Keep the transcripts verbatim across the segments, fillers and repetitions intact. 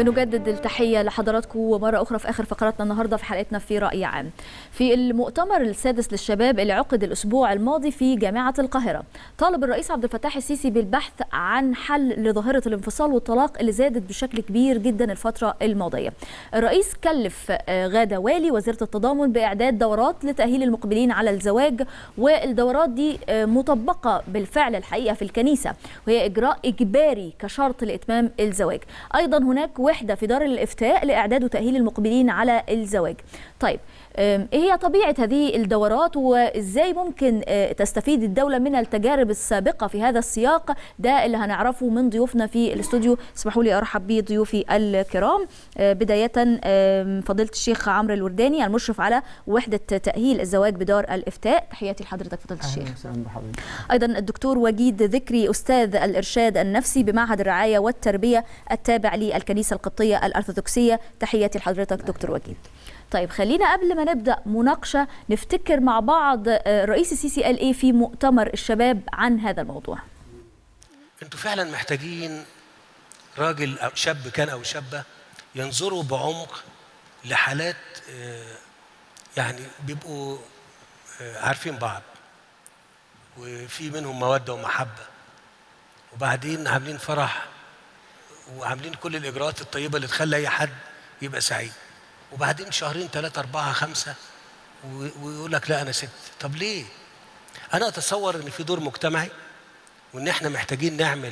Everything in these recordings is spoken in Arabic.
بنجدد التحية لحضراتكم ومرة أخرى في آخر فقراتنا النهاردة في حلقتنا في رأي عام. في المؤتمر السادس للشباب اللي عقد الأسبوع الماضي في جامعة القاهرة، طالب الرئيس عبد الفتاح السيسي بالبحث عن حل لظاهرة الانفصال والطلاق اللي زادت بشكل كبير جدا الفترة الماضية. الرئيس كلف غادة والي وزيرة التضامن بإعداد دورات لتأهيل المقبلين على الزواج، والدورات دي مطبقة بالفعل الحقيقة في الكنيسة، وهي إجراء إجباري كشرط لإتمام الزواج. أيضا هناك وحدة في دار الإفتاء لإعداد وتأهيل المقبلين على الزواج. طيب، ايه هي طبيعة هذه الدورات وازاي ممكن تستفيد الدولة من التجارب السابقة في هذا السياق؟ ده اللي هنعرفه من ضيوفنا في الاستوديو. اسمحوا لي ارحب بضيوفي الكرام. بداية فضيلة الشيخ عمرو الورداني المشرف على وحدة تأهيل الزواج بدار الإفتاء، تحياتي لحضرتك فضيلة الشيخ. ايضا الدكتور وجيد ذكري استاذ الارشاد النفسي بمعهد الرعاية والتربية التابع للكنيسة القبطية الأرثوذكسية، تحياتي لحضرتك دكتور وجيد. طيب، خلينا قبل ما نبدأ مناقشة نفتكر مع بعض الرئيس السيسي قال ايه في مؤتمر الشباب عن هذا الموضوع. انتوا فعلا محتاجين راجل أو شاب كان او شابة ينظروا بعمق لحالات يعني بيبقوا عارفين بعض وفي منهم مودة ومحبة، وبعدين عاملين فرح وعاملين كل الإجراءات الطيبة اللي تخلي أي حد يبقى سعيد، وبعدين شهرين ثلاثة أربعة خمسة ويقول لك لا أنا ست. طب ليه؟ أنا أتصور إن في دور مجتمعي وإن إحنا محتاجين نعمل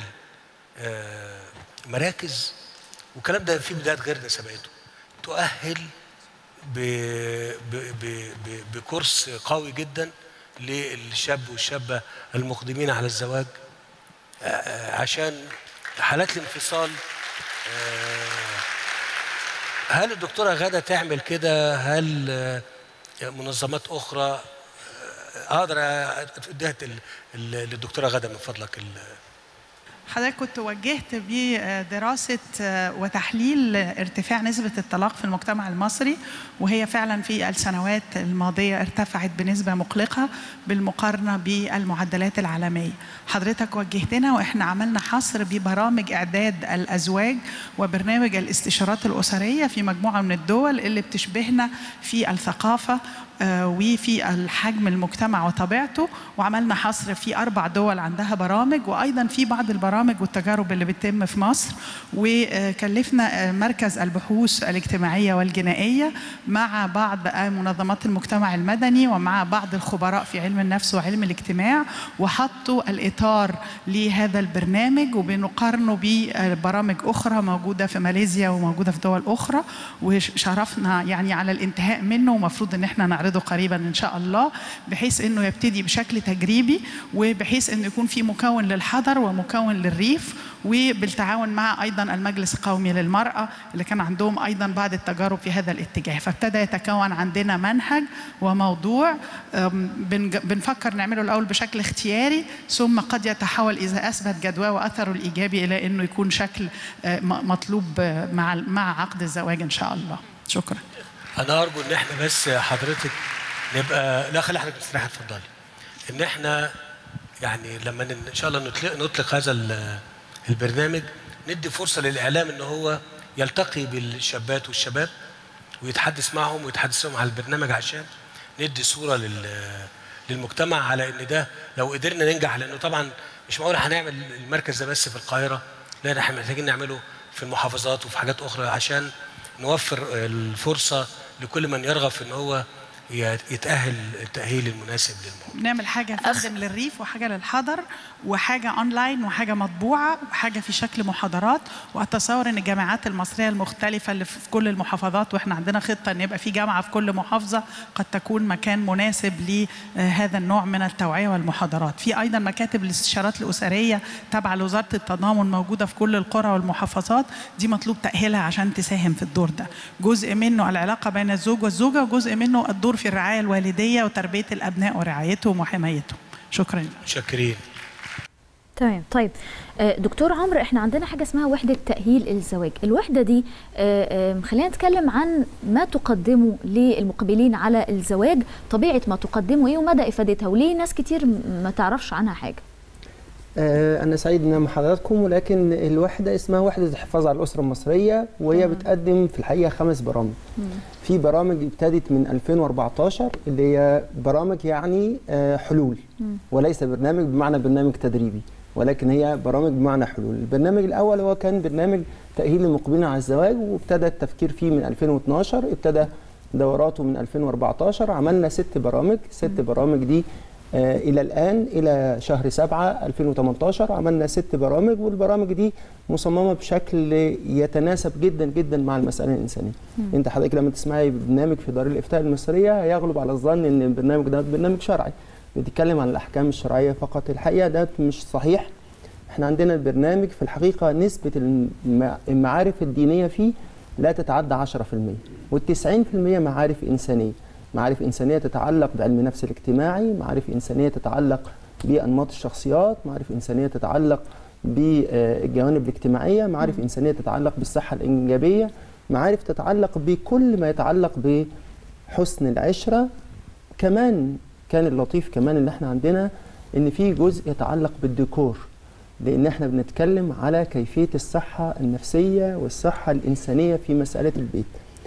مراكز، والكلام ده في بداية غيرنا سبقته، تؤهل بكورس قوي جدا للشاب والشابة المقدمين على الزواج، عشان حالات الانفصال. هل الدكتورة غادة تعمل كده؟ هل منظمات أخرى؟ أقدر أديها للدكتورة غادة من فضلك. حضرتك كنت وجهت بدراسة وتحليل ارتفاع نسبة الطلاق في المجتمع المصري، وهي فعلا في السنوات الماضية ارتفعت بنسبة مقلقة بالمقارنة بالمعدلات العالمية. حضرتك وجهتنا وإحنا عملنا حصر ببرامج إعداد الأزواج وبرنامج الاستشارات الأسرية في مجموعة من الدول اللي بتشبهنا في الثقافة وفي الحجم المجتمع وطبيعته، وعملنا حصر في أربع دول عندها برامج، وأيضا في بعض البرامج والتجارب اللي بتتم في مصر. وكلفنا مركز البحوث الاجتماعية والجنائية مع بعض منظمات المجتمع المدني ومع بعض الخبراء في علم النفس وعلم الاجتماع، وحطوا الإطار لهذا البرنامج وبنقارنه ببرامج أخرى موجودة في ماليزيا وموجودة في دول أخرى، وشرفنا يعني على الانتهاء منه، ومفروض إن احنا نعرضه قريبا إن شاء الله، بحيث إنه يبتدي بشكل تجريبي، وبحيث إنه يكون في مكون للحضر ومكون للريف، وبالتعاون مع أيضا المجلس القومي للمرأة اللي كان عندهم أيضا بعض التجارب في هذا الاتجاه. فابتدى يتكون عندنا منهج وموضوع بنفكر نعمله الأول بشكل اختياري، ثم قد يتحول إذا أثبت جدواه وأثره الإيجابي إلى إنه يكون شكل مطلوب مع مع عقد الزواج إن شاء الله. شكرا. أنا أرجو إن إحنا بس حضرتك نبقى لا خلي حضرتك تستريح، اتفضلي. إن إحنا يعني لما إن شاء الله نطلق نطلق هذا البرنامج ندي فرصة للإعلام إن هو يلتقي بالشابات والشباب ويتحدث معهم ويتحدث معهم على البرنامج، عشان ندي صورة للمجتمع على إن ده لو قدرنا ننجح، لأنه طبعا مش معقول هنعمل المركز ده بس في القاهرة، لا احنا محتاجين نعمله في المحافظات وفي حاجات أخرى عشان نوفر الفرصة لكل من يرغب في إن هو يتأهل التأهيل المناسب للموضوع. نعمل حاجة تقدم للريف وحاجة للحضر وحاجة أونلاين وحاجة مطبوعة وحاجة في شكل محاضرات. وأتصور أن الجامعات المصرية المختلفة اللي في كل المحافظات، وإحنا عندنا خطة أن يبقى في جامعة في كل محافظة، قد تكون مكان مناسب لهذا النوع من التوعية والمحاضرات. في أيضا مكاتب الاستشارات الأسرية تابعة لوزارة التضامن موجودة في كل القرى والمحافظات، دي مطلوب تأهيلها عشان تساهم في الدور ده. جزء منه العلاقة بين الزوج والزوجة، وجزء منه الدور في الرعاية الوالدية وتربية الأبناء ورعايتهم وحمايتهم. شكرا. شكرين. تمام. طيب دكتور عمرو، احنا عندنا حاجة اسمها وحدة تأهيل الزواج. الوحدة دي خلينا نتكلم عن ما تقدمه للمقبلين على الزواج، طبيعة ما تقدمه ايه ومدى افادتها، وليه ناس كتير ما تعرفش عنها حاجة؟ أنا سعيد إن مع حضراتكم، ولكن الوحدة اسمها وحدة الحفاظ على الأسرة المصرية، وهي مم. بتقدم في الحقيقة خمس برامج. مم. في برامج ابتدت من ألفين وأربعتاشر اللي هي برامج يعني حلول، مم. وليس برنامج بمعنى برنامج تدريبي، ولكن هي برامج بمعنى حلول. البرنامج الأول هو كان برنامج تأهيل المقبلين على الزواج، وابتدى التفكير فيه من ألفين واثناشر، ابتدى دوراته من ألفين وأربعتاشر. عملنا ست برامج، ست مم. برامج دي آه إلى الآن إلى شهر سبعة ألفين وثمانية عشر عملنا ست برامج، والبرامج دي مصممة بشكل يتناسب جدا جدا مع المسألة الإنسانية. مم. أنت حضرتك لما تسمعي برنامج في دار الإفتاء المصرية هيغلب على الظن إن البرنامج ده برنامج شرعي بيتكلم عن الأحكام الشرعية فقط. الحقيقة ده مش صحيح. احنا عندنا البرنامج في الحقيقة نسبة المعارف الدينية فيه لا تتعدى عشرة في المية، والتسعين في المية معارف إنسانية. معارف إنسانية تتعلق بعلم النفس الاجتماعي، معارف إنسانية تتعلق بأنماط الشخصيات، معارف إنسانية تتعلق بالجوانب الاجتماعية، معارف إنسانية تتعلق بالصحة الإنجابية، معارف تتعلق بكل ما يتعلق بحسن العشرة. كمان كان اللطيف كمان اللي احنا عندنا إن في جزء يتعلق بالديكور، لأن احنا بنتكلم على كيفية الصحة النفسية والصحة الإنسانية في مسألة البيت.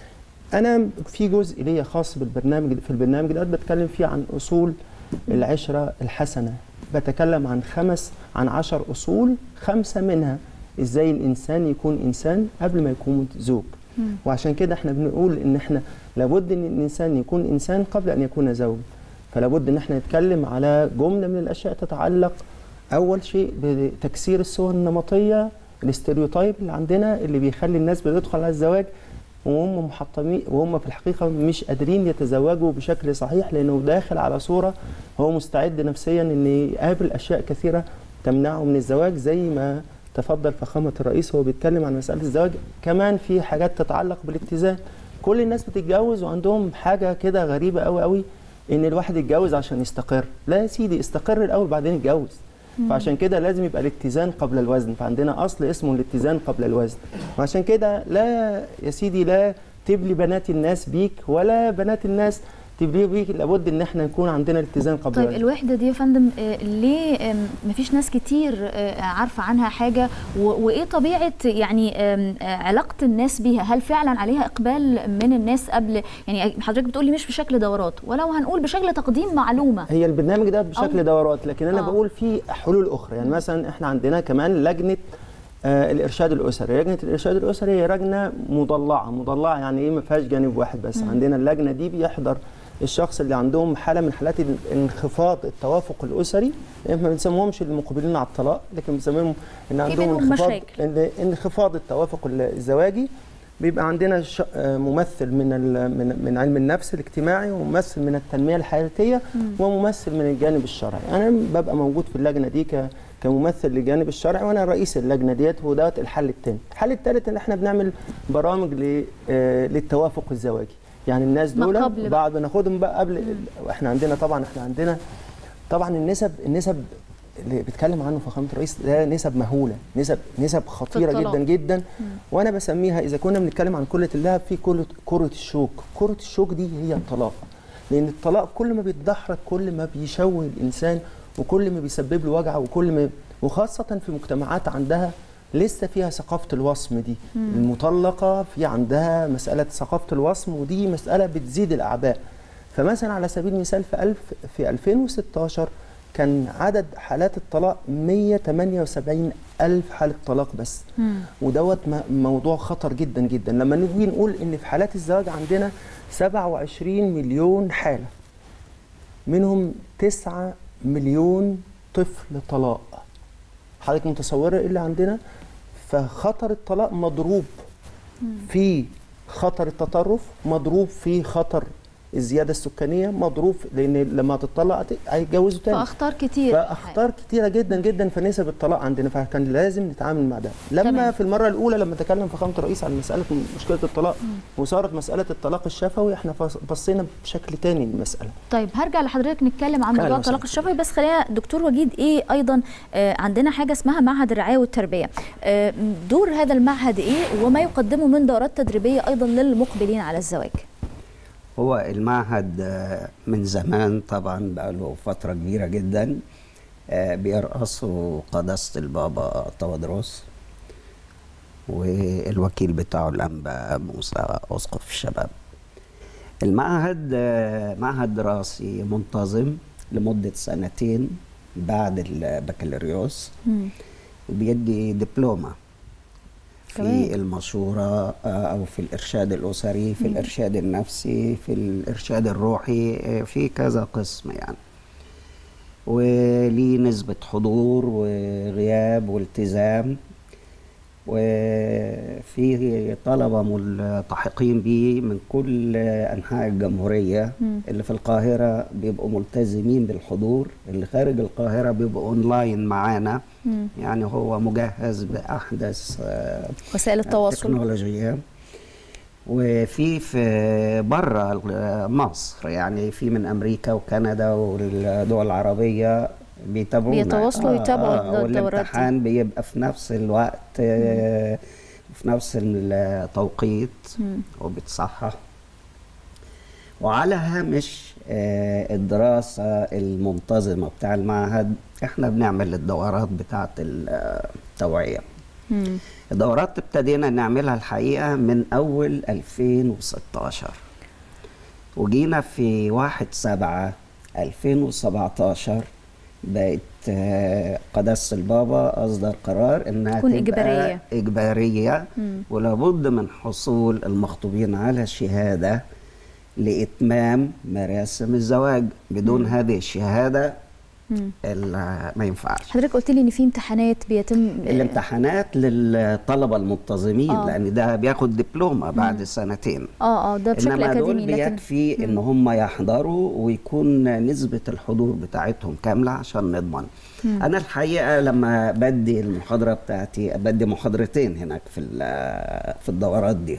أنا في جزء ليا خاص بالبرنامج، في البرنامج ده بتكلم فيه عن أصول العشرة الحسنة. بتكلم عن خمس عن عشر أصول، خمسة منها إزاي الإنسان يكون إنسان قبل ما يكون زوج. وعشان كده احنا بنقول إن احنا لابد إن الإنسان يكون إنسان قبل أن يكون زوج. فلابد إن احنا نتكلم على جملة من الأشياء تتعلق أول شيء بتكسير الصور النمطية، الاستيريوتايب اللي عندنا اللي بيخلي الناس بتدخل على الزواج وهم محطمين وهم في الحقيقة مش قادرين يتزوجوا بشكل صحيح، لأنه داخل على صورة هو مستعد نفسيا أن يقابل أشياء كثيرة تمنعه من الزواج، زي ما تفضل فخامة الرئيس وهو بيتكلم عن مسألة الزواج. كمان في حاجات تتعلق بالاتزان. كل الناس بتتجوز وعندهم حاجة كده غريبة قوي قوي، إن الواحد يتجوز عشان يستقر. لا يا سيدي، استقر الأول بعدين يتجوز. فعشان كده لازم يبقى الاتزان قبل الوزن، فعندنا أصل اسمه الاتزان قبل الوزن. وعشان كده لا يا سيدي، لا تبلي بنات الناس بيك ولا بنات الناس تبليه بيك، لابد ان احنا نكون عندنا الاتزان قبل طيب الوزن. الوحدة دي يا فندم آه ليه آه مفيش ناس كتير آه عارفة عنها حاجة، وايه طبيعة يعني آه علاقة الناس بيها؟ هل فعلا عليها اقبال من الناس قبل؟ يعني حضرتك بتقولي مش بشكل دورات، ولو هنقول بشكل تقديم معلومة. هي البرنامج ده بشكل دورات، لكن انا آه. بقول في حلول اخرى. يعني مثلا احنا عندنا كمان لجنة آه الارشاد الاسري. لجنه الارشاد الاسري هي لجنه مضلعه. مضلعه يعني ايه؟ ما فيهاش جانب واحد بس. مم. عندنا اللجنه دي بيحضر الشخص اللي عندهم حاله من حالات انخفاض التوافق الاسري. يعني ما بنسميهمش المقبلين على الطلاق، لكن بنسميهم ان عندهم انخفاض انخفاض التوافق الزواجي. بيبقى عندنا ممثل من من من علم النفس الاجتماعي، وممثل من التنميه الحياتيه، وممثل من الجانب الشرعي. انا ببقى موجود في اللجنه دي ك كممثل للجانب الشرعي، وانا رئيس اللجنه ديت. ودوت الحل الثاني. الحل الثالث ان احنا بنعمل برامج للتوافق الزواجي. يعني الناس دول بعد بناخدهم بقى قبل. احنا عندنا طبعا احنا عندنا طبعا النسب النسب اللي بيتكلم عنه فخامه الرئيس ده نسب مهوله، نسب نسب خطيره جدا جدا. مم. وانا بسميها اذا كنا بنتكلم عن كره اللعب في كره كره الشوك. كره الشوك دي هي الطلاق، لان الطلاق كل ما بيتدحرج كل ما بيشوه الانسان، وكل ما بيسبب له وجع، وكل ما وخاصه في مجتمعات عندها لسه فيها ثقافه الوصم دي. مم. المطلقه في عندها مساله ثقافه الوصم، ودي مساله بتزيد الاعباء. فمثلا على سبيل المثال في ألف في ألفين وستاشر كان عدد حالات الطلاق مية وتمانية وسبعين ألف حالة طلاق بس. مم. ودوت موضوع خطر جدا جدا. لما نيجي نقول ان في حالات الزواج عندنا سبعة وعشرين مليون حالة، منهم تسعة مليون طفل طلاق. حضرتك متصورة ايه اللي عندنا؟ فخطر الطلاق مضروب في خطر التطرف، مضروب في خطر الزياده السكانيه، مضروب لان لما تطلق هيتجوزوا تاني. فاخطار كتير فاخطار كتيره جدا جدا في نسب الطلاق عندنا. فكان لازم نتعامل مع ده. لما تمام. في المره الاولى لما تكلم فخامه الرئيس عن مساله مشكله الطلاق مم. وصارت مساله الطلاق الشفوي، احنا بصينا بشكل تاني للمساله. طيب هرجع لحضرتك نتكلم عن موضوع الطلاق الشفوي، بس خلينا دكتور وجيد ايه ايضا آه عندنا حاجه اسمها معهد الرعايه والتربيه. آه دور هذا المعهد ايه وما يقدمه من دورات تدريبيه ايضا للمقبلين على الزواج؟ هو المعهد من زمان طبعا بقى له فترة كبيرة جدا بيرأسه قداسة البابا تودروس، والوكيل بتاعه الأنبا موسى أسقف الشباب. المعهد معهد دراسي منتظم لمدة سنتين بعد البكالوريوس، وبيدي دبلومة في المشورة أو في الإرشاد الأسري، في الإرشاد النفسي، في الإرشاد الروحي، في كذا قسم يعني. وليه نسبة حضور وغياب والتزام، وفي طلبة ملتحقين به من كل أنحاء الجمهورية. مم. اللي في القاهرة بيبقوا ملتزمين بالحضور، اللي خارج القاهرة بيبقوا أونلاين معانا. مم. يعني هو مجهز بأحدث وسائل التواصل التكنولوجية. وفي في بره مصر، يعني في من أمريكا وكندا والدول العربية بيتابعونا، بيتواصلوا ويتابعوا آه الدورات دي. والامتحان بيبقى في نفس الوقت، آه في نفس التوقيت، وبتصحح. وعلى هامش آه الدراسة المنتظمة بتاع المعهد، احنا بنعمل الدورات بتاعة التوعية. مم. الدورات ابتدينا نعملها الحقيقة من أول ألفين وستاشر، وجينا في واحد سبعة ألفين وسبعتاشر بقت قداسة البابا أصدر قرار إنها تكون تبقى إجبارية, إجبارية. ولابد من حصول المخطوبين على شهادة لإتمام مراسم الزواج. بدون مم. هذه الشهادة ما ينفعش. حضرتك قلت لي ان في امتحانات بيتم الامتحانات للطلبه المنتظمين. آه. لان ده بياخد دبلومه بعد مم. سنتين. اه اه ده بشكل إنما اكاديمي. دول بيكفي لكن... ان هم يحضروا ويكون نسبه الحضور بتاعتهم كامله عشان نضمن. مم. انا الحقيقه لما بدي المحاضره بتاعتي، بدي محاضرتين هناك في في الدورات دي،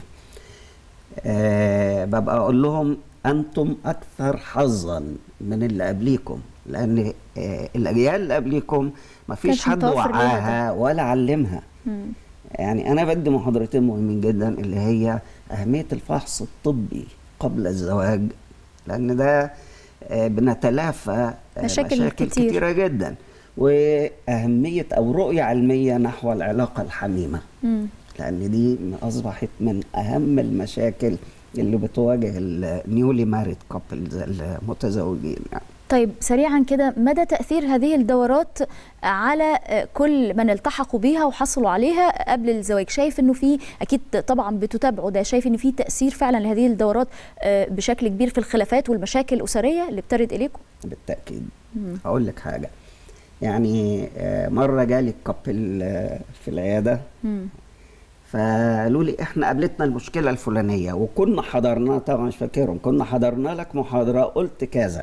أه ببقى اقول لهم انتم اكثر حظا من اللي قبليكم، لان الاجيال اللي قبليكم ما فيش حد وعاها ولا علمها. مم. يعني انا بدي محاضرتين مهمين جدا، اللي هي اهميه الفحص الطبي قبل الزواج، لان ده بنتلافى مشاكل, مشاكل كتير. كتيره جدا، واهميه او رؤيه علميه نحو العلاقه الحميمه. مم. لان دي اصبحت من اهم المشاكل اللي بتواجه النيولي ماريد كابلز، المتزوجين يعني. طيب سريعا كده، مدى تأثير هذه الدورات على كل من التحقوا بيها وحصلوا عليها قبل الزواج؟ شايف انه في، اكيد طبعا بتتابعوا ده، شايف انه في تأثير فعلا لهذه الدورات بشكل كبير في الخلافات والمشاكل الأسرية اللي بترد إليكم؟ بالتأكيد. اقول لك حاجة، يعني مرة جالي كابل في العيادة، مم. فقالوا لي احنا قابلتنا المشكله الفلانيه وكنا حضرنا، طبعا مش فاكرهم، كنا حضرنا لك محاضره قلت كذا،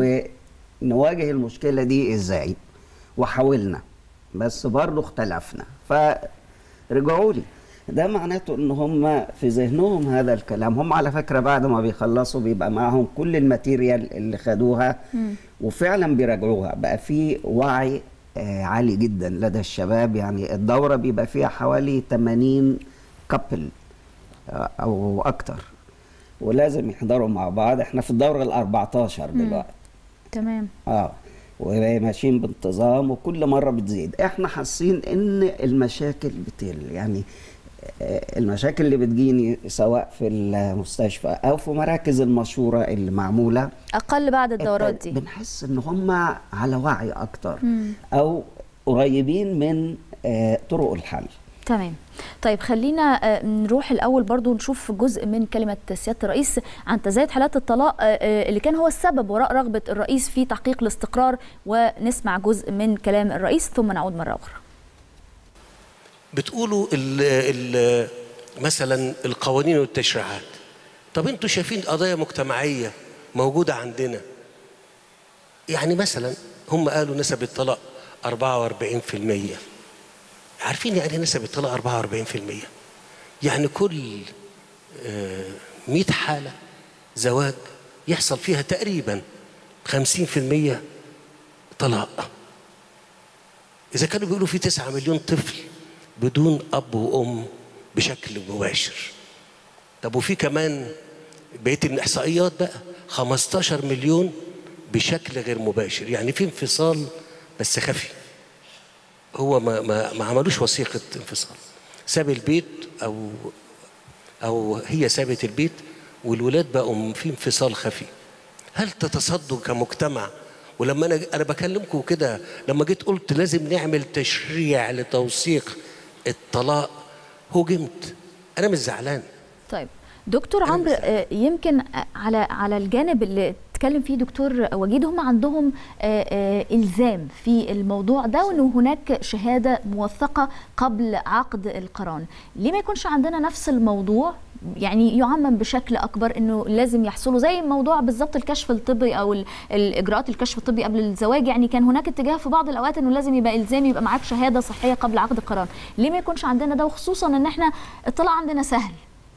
ونواجه المشكله دي ازاي، وحاولنا بس برضه اختلفنا. فرجعوا لي، ده معناته ان هم في ذهنهم هذا الكلام. هم على فكره بعد ما بيخلصوا بيبقى معاهم كل الماتيريال اللي خدوها، مم. وفعلا بيراجعوها. بقى في وعي عالي جدا لدى الشباب. يعني الدورة بيبقى فيها حوالي ثمانين كابل أو أكتر، ولازم يحضروا مع بعض. احنا في الدورة الأربعتاشر دلوقتي. تمام. اه وماشيين بانتظام، وكل مرة بتزيد. احنا حاسين ان المشاكل بتقل، يعني المشاكل اللي بتجيني سواء في المستشفى او في مراكز المشورة اللي معمولة اقل بعد الدورات دي. بنحس ان هم على وعي اكتر، مم. او قريبين من طرق الحل. تمام. طيب خلينا نروح الاول برضو نشوف جزء من كلمة سيادة الرئيس عن تزايد حالات الطلاق اللي كان هو السبب وراء رغبة الرئيس في تحقيق الاستقرار، ونسمع جزء من كلام الرئيس ثم نعود مرة اخرى. بتقولوا ال ال مثلا القوانين والتشريعات. طب انتوا شايفين قضايا مجتمعيه موجوده عندنا، يعني مثلا هم قالوا نسب الطلاق أربعة وأربعين بالمية. عارفين يعني ايه نسب الطلاق أربعة وأربعين بالمية؟ يعني كل مئة حاله زواج يحصل فيها تقريبا خمسين بالمية طلاق. اذا كانوا بيقولوا في تسعة مليون طفل بدون أب وأم بشكل مباشر، طب وفي كمان بقية الإحصائيات بقى خمستاشر مليون بشكل غير مباشر، يعني في انفصال بس خفي. هو ما ما, ما عملوش وثيقه انفصال، ساب البيت او او هي سابت البيت والولاد بقوا في انفصال خفي. هل تتصدوا كمجتمع؟ ولما انا انا بكلمكم كده، لما جيت قلت لازم نعمل تشريع لتوثيق الطلاق هجمت. انا مش زعلان. طيب دكتور عمرو، يمكن على على الجانب اللي اتكلم فيه دكتور وجيد، هم عندهم الزام في الموضوع ده، وانه هناك شهاده موثقه قبل عقد القران. ليه ما يكونش عندنا نفس الموضوع؟ يعني يعمم بشكل اكبر انه لازم يحصلوا زي موضوع بالظبط الكشف الطبي او الاجراءات الكشف الطبي قبل الزواج. يعني كان هناك اتجاه في بعض الاوقات انه لازم يبقى الزامي يبقى معاك شهاده صحيه قبل عقد القران. ليه ما يكونش عندنا ده، وخصوصا ان احنا الطلاق عندنا سهل؟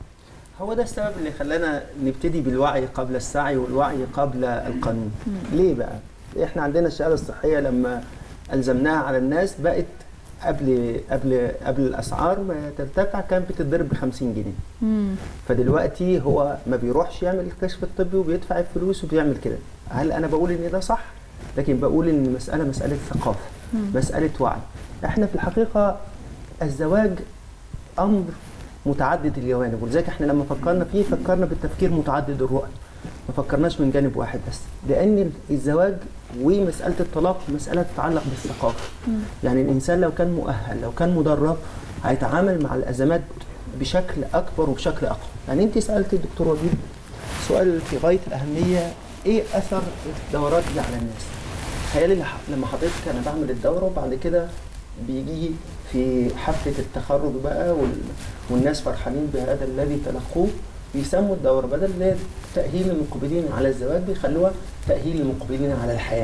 هو ده السبب اللي خلانا نبتدي بالوعي قبل السعي والوعي قبل القانون. ليه بقى؟ احنا عندنا الشهاده الصحيه لما الزمناها على الناس بقت قبل قبل قبل الاسعار ما ترتفع كانت بتتضرب ب خمسين جنيه. مم. فدلوقتي هو ما بيروحش يعمل الكشف الطبي وبيدفع الفلوس وبيعمل كده. هل انا بقول ان ده صح؟ لكن بقول ان المساله مساله ثقافه، مم. مساله وعي. احنا في الحقيقه الزواج امر متعدد الجوانب، ولذلك احنا لما فكرنا فيه فكرنا بالتفكير متعدد الرؤى، ما فكرناش من جانب واحد بس، لان الزواج ومساله الطلاق مساله تتعلق بالثقافه. يعني الانسان لو كان مؤهل، لو كان مدرب، هيتعامل مع الازمات بشكل اكبر وبشكل اقوى. يعني انت سالت الدكتور وجيد سؤال في غايه الاهميه، ايه اثر الدورات دي على الناس؟ تخيلي لما حضرتك انا بعمل الدوره وبعد كده بيجي في حفله التخرج بقى والناس فرحانين بهذا الذي تلقوه، بيسموا الدوره بدل تأهيل المقبلين على الزواج بيخلوها تأهيل المقبلين على الحياة.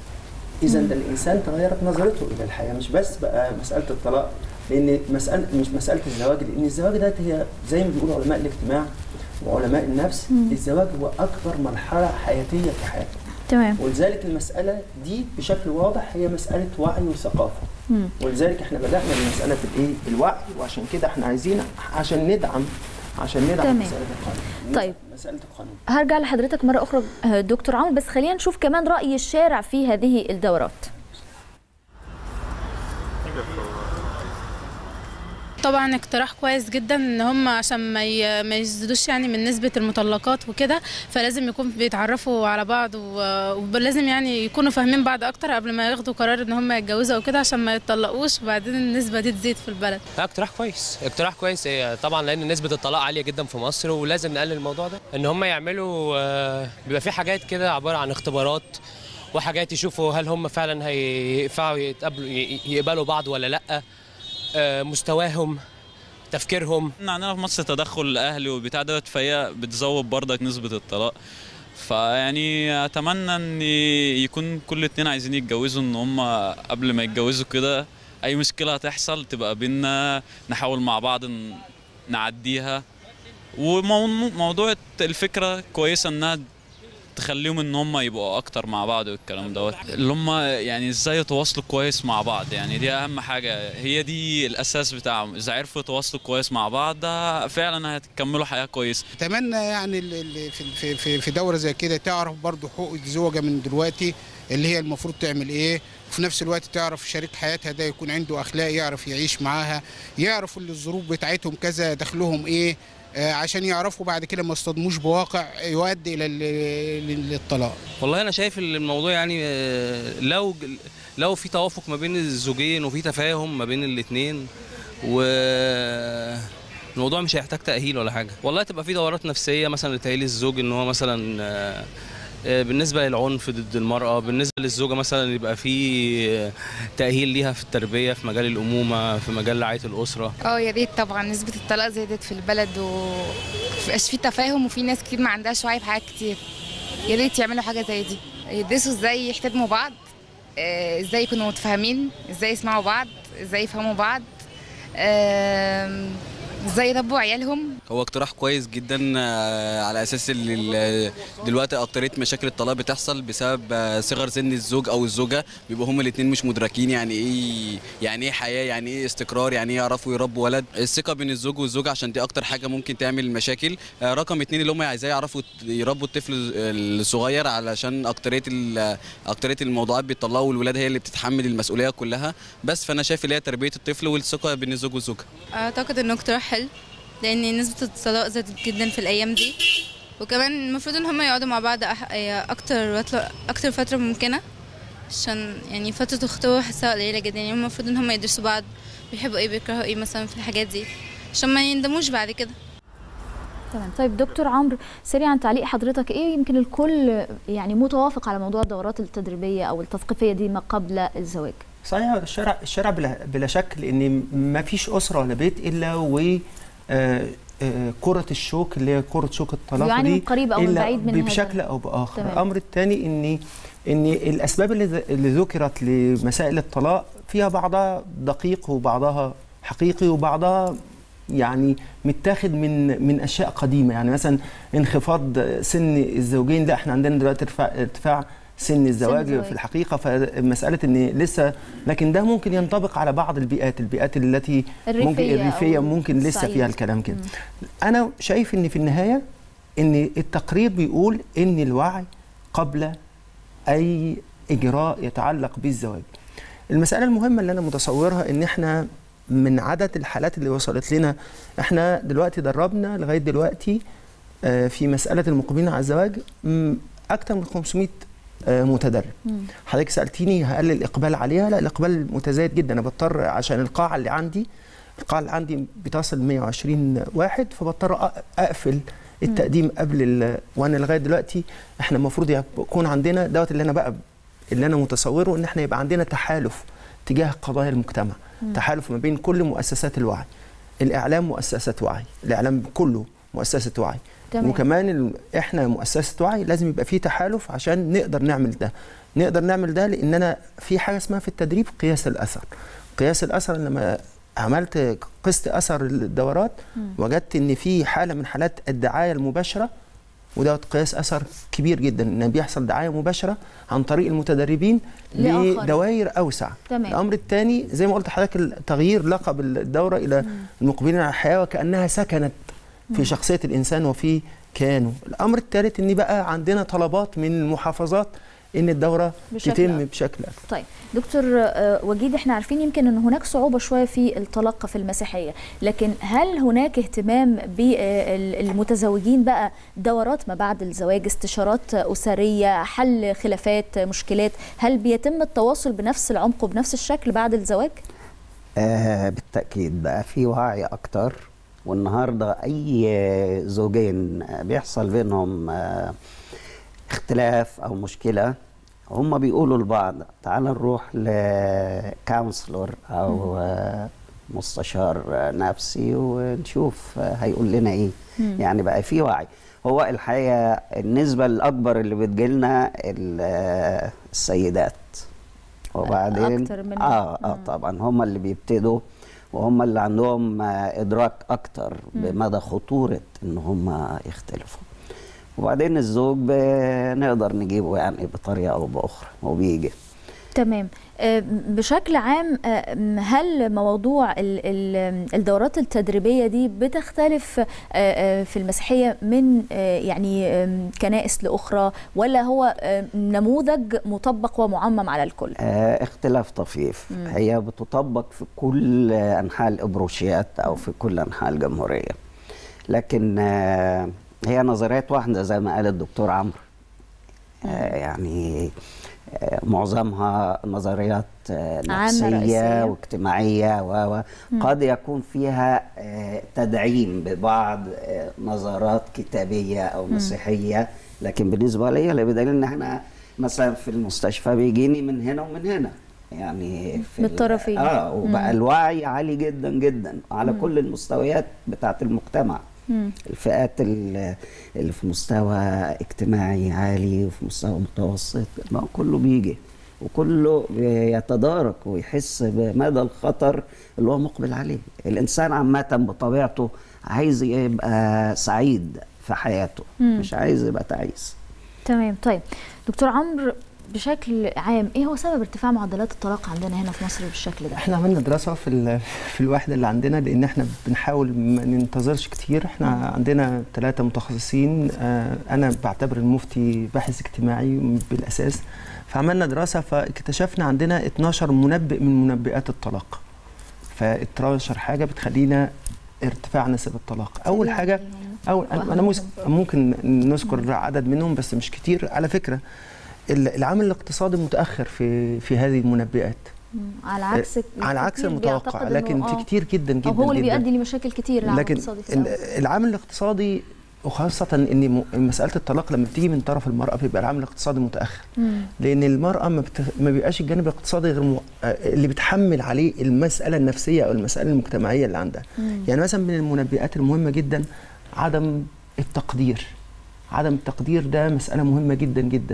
إذا ده الإنسان تغيرت نظرته إلى الحياة، مش بس بقى مسألة الطلاق، لأن مسألة مش مسألة الزواج، لأن الزواج ده هي زي ما بيقولوا علماء الاجتماع وعلماء النفس، مم. الزواج هو أكبر مرحلة حياتية في حياتك. تمام. ولذلك المسألة دي بشكل واضح هي مسألة وعي وثقافة. مم. ولذلك احنا بدأنا بمسألة الإيه؟ الوعي، وعشان كده احنا عايزين عشان ندعم عشان ندعم مسألة القانون. طيب مسألة القانون. هرجع لحضرتك مرة أخرى دكتور عمرو، بس خلينا نشوف كمان رأي الشارع في هذه الدورات. طبعا اقتراح كويس جدا ان هم عشان ما ما يزيدوش يعني من نسبه المطلقات وكده، فلازم يكون بيتعرفوا على بعض ولازم يعني يكونوا فاهمين بعض اكتر قبل ما ياخدوا قرار ان هم يتجوزوا او كده، عشان ما يتطلقوش وبعدين النسبه دي تزيد في البلد. اقتراح كويس، اقتراح كويس طبعا، لان نسبه الطلاق عاليه جدا في مصر ولازم نقلل الموضوع ده. ان هم يعملوا بيبقى في حاجات كده عباره عن اختبارات وحاجات يشوفوا هل هم فعلا هينفعوا يتقبلوا يقبلوا بعض ولا لا، مستواهم، تفكيرهم. عندنا في مصر تدخل اهلي وبتاع دوت، فهي بتزود برضك نسبه الطلاق. فيعني اتمنى ان يكون كل اتنين عايزين يتجوزوا، ان هم قبل ما يتجوزوا كده اي مشكله هتحصل تبقى بينا نحاول مع بعض نعديها. وموضوع الفكره كويسه انها تخليهم ان هم يبقوا اكتر مع بعض والكلام دوت، اللي هم يعني ازاي يتواصلوا كويس مع بعض. يعني دي اهم حاجه، هي دي الاساس بتاعهم. اذا عرفوا يتواصلوا كويس مع بعض ده فعلا هتكملوا حياه كويسه. اتمنى يعني في في في دوره زي كده تعرف برضو حقوق الزوجه من دلوقتي اللي هي المفروض تعمل ايه، وفي نفس الوقت تعرف شريك حياتها ده يكون عنده اخلاق، يعرف يعيش معاها، يعرفوا الظروف بتاعتهم كذا، دخلهم ايه، عشان يعرفوا بعد كده ما يصطدموش بواقع يؤدي الى الطلاق. والله انا شايف الموضوع يعني لو لو في توافق ما بين الزوجين وفي تفاهم ما بين الاثنين، والموضوع مش هيحتاج تأهيل ولا حاجه. والله تبقى في دورات نفسيه مثلا لتأهيل الزوج، ان هو مثلا بالنسبه للعنف ضد المراه، بالنسبه للزوجه مثلا يبقى في تأهيل ليها في التربيه، في مجال الامومه، في مجال رعايه الاسره. اه يا ريت طبعا، نسبه الطلاق زادت في البلد ومبقاش في تفاهم، وفي ناس كتير ما عندهاش وعي في حاجات كتير. يا ريت يعملوا حاجه زي دي، يدرسوا ازاي يحترموا بعض، ازاي يكونوا متفاهمين، ازاي يسمعوا بعض، ازاي يفهموا بعض، ازاي يربوا عيالهم. هو اقتراح كويس جدا، على اساس ان دلوقتي اكتريه مشاكل الطلاق بتحصل بسبب صغر سن الزوج او الزوجه، بيبقوا هما الاثنين مش مدركين يعني ايه يعني ايه حياه، يعني ايه استقرار، يعني ايه يعرفوا يربوا ولد. الثقه بين الزوج والزوجه عشان دي اكتر حاجه ممكن تعمل مشاكل. رقم اتنين اللي هم عايزاه يعرفوا يربوا الطفل الصغير، علشان اكتريه اكتريه الموضوعات بيطلعوا والولاد هي اللي بتتحمل المسؤوليه كلها. بس فانا شايف اللي هي تربيه الطفل والثقه بين الزوج والزوجه. اعتقد انه اقتراح حلو، لان نسبه الطلاق زادت جدا في الايام دي، وكمان المفروض ان هم يقعدوا مع بعض اكتر اكتر فتره ممكنه، عشان يعني فتره الخطوبه حاساها قليله جدا. يعني المفروض ان هم يدرسوا بعض، بيحبوا ايه بيكرهوا ايه مثلا في الحاجات دي، عشان ما يندموش بعد كده. تمام. طيب دكتور عمرو، سريعا تعليق حضرتك ايه؟ يمكن الكل يعني متوافق على موضوع الدورات التدريبيه او التثقيفيه دي ما قبل الزواج. صحيح. الشارع الشارع بلا, بلا شك، لان ما فيش اسره ولا بيت الا و كرة الشوك اللي هي كرة شوك الطلاق يعني دي من قريب او من بعيد من بشكل او باخر. تمام. الامر الثاني ان ان الاسباب اللي اللي ذكرت لمسائل الطلاق فيها بعضها دقيق وبعضها حقيقي وبعضها يعني متاخد من من اشياء قديمه. يعني مثلا انخفاض سن الزوجين، لا احنا عندنا دلوقتي ارتفاع ارتفاع سن الزواج سن في الحقيقه، فمساله ان لسه، لكن ده ممكن ينطبق على بعض البيئات البيئات التي الريفية ممكن الريفيه ممكن لسه فيها الكلام كده. انا شايف ان في النهايه ان التقرير بيقول ان الوعي قبل اي اجراء يتعلق بالزواج. المساله المهمه اللي انا متصورها ان احنا من عدد الحالات اللي وصلت لنا، احنا دلوقتي دربنا لغايه دلوقتي في مساله المقبلين على الزواج اكثر من خمسمائة متدرب. حضرتك سالتيني هل الاقبال عليها؟ لا، الاقبال متزايد جدا. انا بضطر عشان القاعه اللي عندي القاعه اللي عندي بتصل مائة وعشرين واحد، فبضطر اقفل التقديم قبل ال... وانا لغايه دلوقتي احنا المفروض يكون عندنا دوت اللي انا بقى اللي انا متصوره ان احنا يبقى عندنا تحالف تجاه قضايا المجتمع، م. تحالف ما بين كل مؤسسات الوعي. الاعلام مؤسسه وعي، الاعلام كله مؤسسه وعي. تمام. وكمان ال... احنا مؤسسه وعي لازم يبقى في تحالف عشان نقدر نعمل ده. نقدر نعمل ده لاننا في حاجه اسمها في التدريب قياس الاثر. قياس الاثر لما عملت قست اثر الدورات م. وجدت ان في حاله من حالات الدعايه المباشره، وده قياس اثر كبير جدا، ان بيحصل دعايه مباشره عن طريق المتدربين لدوائر اوسع. تمام. الامر الثاني زي ما قلت لحضرتك تغيير لقب الدوره الى م. المقبلين على الحياه، وكانها سكنت في م. شخصيه الانسان وفي كيانه. الامر الثالث ان بقى عندنا طلبات من المحافظات ان الدوره بشكل تتم أكثر. بشكل اكثر. طيب دكتور وجيد، احنا عارفين يمكن ان هناك صعوبه شويه في الطلاق في المسيحيه، لكن هل هناك اهتمام بالمتزوجين بقى دورات ما بعد الزواج، استشارات اسريه، حل خلافات، مشكلات؟ هل بيتم التواصل بنفس العمق وبنفس الشكل بعد الزواج؟ آه بالتاكيد بقى في وعي اكتر، والنهارده اي زوجين بيحصل بينهم آه اختلاف او مشكله، هم بيقولوا لبعض تعال نروح لكونسلور او مستشار نفسي ونشوف هيقول لنا ايه. مم. يعني بقى في وعي. هو الحقيقه النسبه الاكبر اللي بتجيلنا السيدات، وبعدين اكتر من اه اه طبعا هم اللي بيبتدوا وهم اللي عندهم ادراك اكتر بمدى خطوره ان هم يختلفوا، وبعدين الزوج بنقدر نجيبه يعني بطريقه او باخرى وبيجي. تمام. بشكل عام هل موضوع الدورات التدريبيه دي بتختلف في المسيحيه من يعني كنائس لاخرى، ولا هو نموذج مطبق ومعمم على الكل؟ اختلاف طفيف. م. هي بتطبق في كل انحاء الابروشيات او في كل انحاء الجمهوريه، لكن هي نظريات واحده زي ما قال الدكتور عمرو. آه يعني آه معظمها نظريات آه نفسيه واجتماعيه، وقد يكون فيها آه تدعيم ببعض آه نظرات كتابيه او مسيحيه، لكن بالنسبه لي لا، بدليل ان احنا مثلا في المستشفى بيجيني من هنا ومن هنا، يعني في بالطرفين. اه وبقى الوعي عالي جدا جدا على مم. كل المستويات بتاعه المجتمع. مم. الفئات اللي في مستوى اجتماعي عالي وفي مستوى متوسط، ما كله بيجي وكله يتدارك ويحس بمدى الخطر اللي هو مقبل عليه. الانسان عامه بطبيعته عايز يبقى سعيد في حياته، مم. مش عايز يبقى تعيس. تمام. طيب دكتور عمرو، بشكل عام ايه هو سبب ارتفاع معدلات الطلاق عندنا هنا في مصر بالشكل ده؟ احنا عملنا دراسه في في الوحده اللي عندنا، لان احنا بنحاول ما ننتظرش كتير. احنا م. عندنا ثلاثه متخصصين، اه انا بعتبر المفتي باحث اجتماعي بالاساس، فعملنا دراسه فاكتشفنا عندنا اتناشر منبئ من منبئات الطلاق. ف اتناشر حاجه بتخلينا ارتفاع نسب الطلاق. اول حاجه، اول انا ممكن نذكر عدد منهم بس مش كتير على فكره. العامل الاقتصادي متاخر في في هذه المنبئات، على عكس على عكس المتوقع، لكن في كتير جدا جدا هو اللي جدا بيؤدي لمشاكل كتير. العامل لكن العامل الاقتصادي، وخاصه ان مساله الطلاق لما بتيجي من طرف المراه بيبقى العامل الاقتصادي متاخر. مم. لان المراه ما, بت... ما بيبقاش الجانب الاقتصادي غير م... اللي بتحمل عليه المساله النفسيه او المساله المجتمعيه اللي عندها. مم. يعني مثلا من المنبئات المهمه جدا عدم التقدير. عدم التقدير ده مساله مهمه جدا جدا.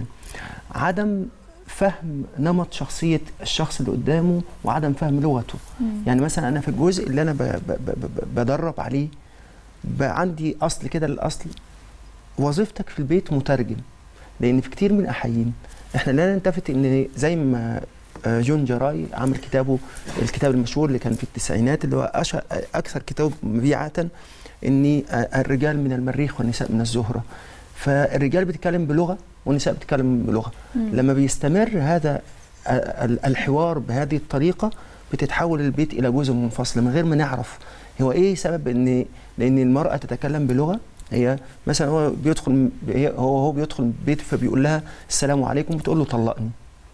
عدم فهم نمط شخصيه الشخص اللي قدامه وعدم فهم لغته. مم. يعني مثلا انا في الجزء اللي انا ب... ب... ب... بدرب عليه بقى عندي اصل كده، الاصل وظيفتك في البيت مترجم. لان في كتير من الاحيان احنا لا نلتفت ان زي ما جون جراي عمل كتابه الكتاب المشهور اللي كان في التسعينات اللي هو اكثر كتاب مبيعا، ان الرجال من المريخ والنساء من الزهره. فالرجال بتتكلم بلغه والنساء بتتكلم بلغه. مم. لما بيستمر هذا الحوار بهذه الطريقه بتتحول البيت الى جزء منفصل من غير ما نعرف هو ايه سبب. ان لان المراه تتكلم بلغه، هي مثلا هو بيدخل هو هو بيدخل البيت فبيقول لها السلام عليكم، بتقول له طلقني.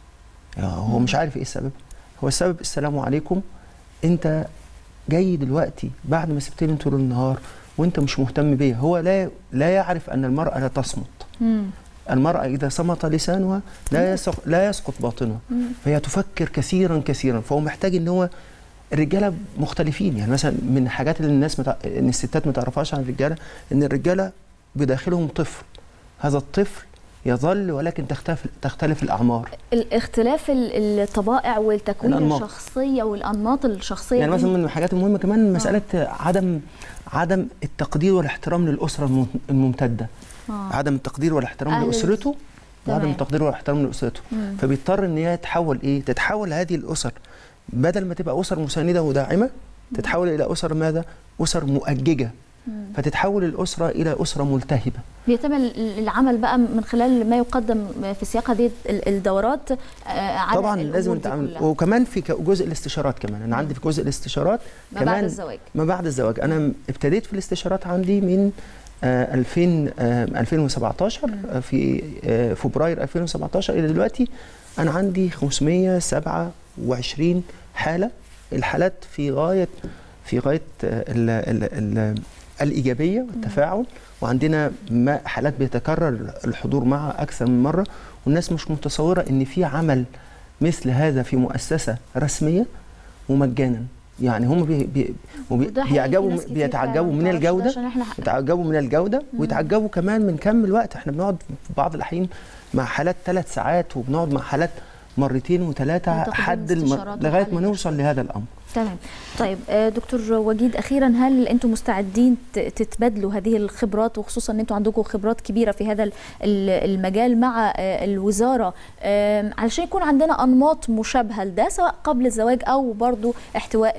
هو مش عارف ايه السبب. هو السبب السلام عليكم، انت جاي دلوقتي بعد ما سبتني طول النهار وانت مش مهتم بيا. هو لا لا يعرف ان المراه لا تصمت. مم. المراه اذا صمت لسانها لا يسقط لا يسقط باطنها. مم. فهي تفكر كثيرا كثيرا. فهو محتاج ان هو الرجاله مختلفين. يعني مثلا من الحاجات اللي الناس متع... ان الستات ما تعرفهاش عن الرجاله ان الرجاله بداخلهم طفل. هذا الطفل يظل ولكن تختلف تختلف الاعمار. الاختلاف الطبائع والتكوين الأنماط. الشخصيه والانماط الشخصيه. يعني مثلا من الحاجات المهمه كمان مساله آه. عدم عدم التقدير والاحترام للاسره الممتده. آه. عدم التقدير والاحترام لاسرته وعدم التقدير والاحترام لاسرته. مم. فبيضطر ان هي تتحول ايه؟ تتحول هذه الاسر بدل ما تبقى اسر مسانده وداعمه تتحول الى اسر ماذا؟ اسر مؤججه. مم. فتتحول الاسره الى اسره ملتهبه. بيتم العمل بقى من خلال ما يقدم في سياق هذه الدورات على طبعا لازم نتعامل. وكمان في جزء الاستشارات كمان انا عندي في جزء الاستشارات ما كمان بعد الزواج. ما بعد الزواج انا ابتديت في الاستشارات عندي من آه ألفين آه ألفين وسبعتاشر. آه في آه فبراير ألفين وسبعتاشر الى دلوقتي انا عندي خمسمائة وسبعة وعشرين حاله. الحالات في غايه في غايه ال ال ال الايجابيه والتفاعل، وعندنا حالات بيتكرر الحضور معها اكثر من مره، والناس مش متصوره ان في عمل مثل هذا في مؤسسه رسميه ومجانا. يعني هم بي بي بيعجبوا بيتعجبوا من الجوده بيتعجبوا من الجوده ويتعجبوا كمان من كم الوقت. احنا بنقعد في بعض الاحيان مع حالات ثلاث ساعات وبنقعد مع حالات مرتين وثلاثه حد الم... لغايه ما نوصل لهذا الامر. تمام. طيب دكتور وجيد، اخيرا هل انتم مستعدين تتبادلوا هذه الخبرات، وخصوصا ان انتم عندكم خبرات كبيره في هذا المجال مع الوزاره، علشان يكون عندنا انماط مشابهه لده سواء قبل الزواج او برضو احتواء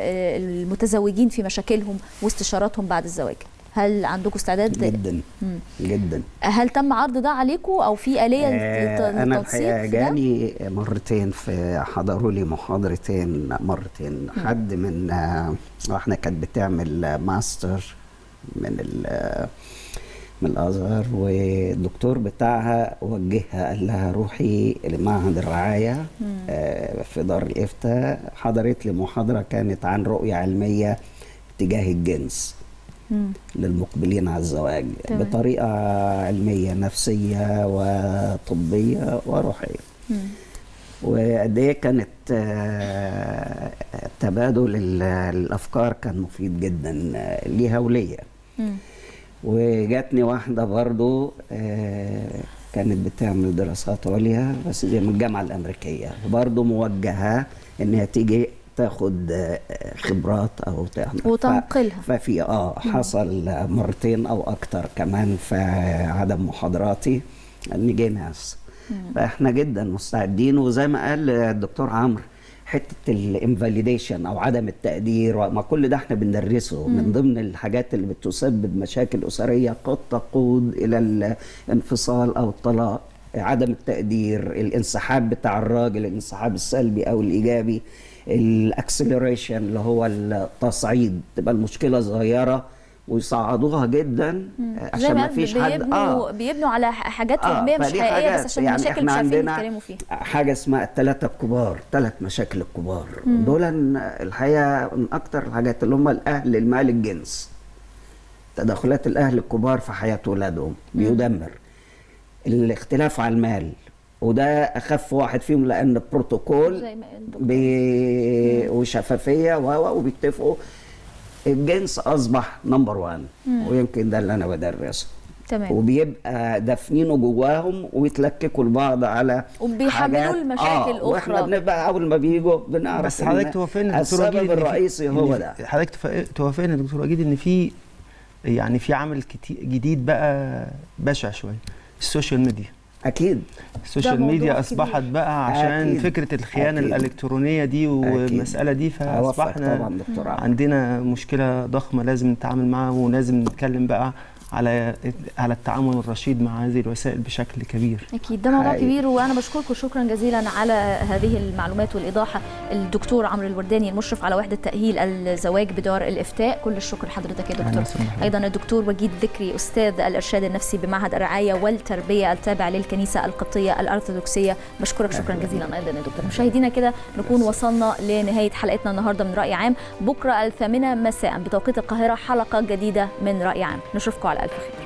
المتزوجين في مشاكلهم واستشاراتهم بعد الزواج؟ هل عندكم استعداد؟ جدا مم. جدا. هل تم عرض ده عليكم او في آلية للتنسيق؟ انا الحقيقه جاني مرتين، في حضروا لي محاضرتين مرتين. مم. حد من واحنا كانت بتعمل ماستر من من الازهر، والدكتور بتاعها وجهها قال لها روحي لمعهد الرعايه في دار الافتاء. حضرت لي محاضره كانت عن رؤيه علميه اتجاه الجنس مم. للمقبلين على الزواج. تمام. بطريقه علميه نفسيه وطبيه وروحيه. وقد ايه كانت تبادل الافكار كان مفيد جدا ليها وليا. وجاتني واحده برضو كانت بتعمل دراسات عليا بس دي من الجامعه الامريكيه، برضو موجهه انها تيجي تاخد خبرات او وتنقلها. ففي اه حصل مرتين او اكتر كمان في عدم محاضراتي ان جه ناس، فاحنا جدا مستعدين. وزي ما قال الدكتور عمرو حته الانفاليديشن او عدم التقدير، ما كل ده احنا بندرسه مم. من ضمن الحاجات اللي بتسبب مشاكل اسريه قد تقود الى الانفصال او الطلاق. عدم التقدير، الانسحاب بتاع الراجل، الانسحاب السلبي او الايجابي، الاكسلريشن اللي هو التصعيد، تبقى المشكله صغيره ويصعدوها جدا عشان ما فيش حد بيبنوا اه بيبنوا على حاجات وهميه آه مش حقيقيه بس عشان يعني مشاكل مش عارفين يتكلموا فيها. حاجه اسمها الثلاثه الكبار، ثلاث مشاكل الكبار مم. دول الحقيقه من اكتر الحاجات اللي هم الاهل المال الجنس، تدخلات الاهل الكبار في حياه اولادهم بيدمر. الاختلاف على المال وده اخف واحد فيهم لان البروتوكول بي... وشفافيه وبيتفقوا. الجنس اصبح نمبر وان ويمكن ده اللي انا بدرسه. تمام. وبيبقى دافنينه جواهم ويتلككوا لبعض على وبيحملوا المشاكل آه اخرى، واحنا بنبقى اول ما بيجوا بنعرف. بس حضرتك توافقنا السبب الرئيسي هو ده. حضرتك توافقنا دكتور وجيد ان في يعني في عمل جديد بقى بشع شويه، السوشيال ميديا. اكيد السوشيال ميديا اصبحت بقى عشان أكيد. فكره الخيانه أكيد. الالكترونيه دي والمساله دي، فاصبحنا عندنا مشكله ضخمه لازم نتعامل معاها ولازم نتكلم بقى على على التعامل الرشيد مع هذه الوسائل بشكل كبير. اكيد ده موضوع كبير، وانا بشكركم شكرا جزيلا على هذه المعلومات والايضاح. الدكتور عمرو الورداني المشرف على وحده تاهيل الزواج بدار الافتاء، كل الشكر لحضرتك يا دكتور. ايضا الدكتور وجيد ذكري استاذ الارشاد النفسي بمعهد الرعايه والتربيه التابع للكنيسه القبطيه الارثوذكسيه، بشكرك شكرا جزيلا ايضا يا دكتور. مشاهدينا كده نكون وصلنا لنهايه حلقتنا النهارده من راي عام. بكره الثامنه مساء بتوقيت القاهره حلقه جديده من راي عام، نشوفكم على الف خير.